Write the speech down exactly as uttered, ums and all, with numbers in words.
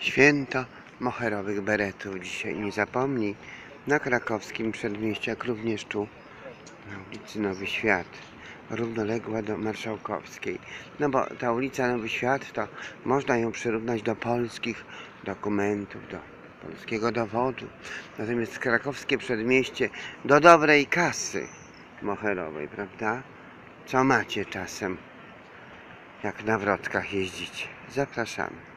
Święto moherowych beretów dzisiaj nie zapomnij. Na krakowskim przedmieściu, jak również tu na ulicy Nowy Świat, równoległa do Marszałkowskiej. No bo ta ulica Nowy Świat, to można ją przyrównać do polskich dokumentów, do polskiego dowodu. Natomiast krakowskie przedmieście do dobrej kasy moherowej, prawda? Co macie czasem, jak na wrotkach jeździć? Zapraszamy.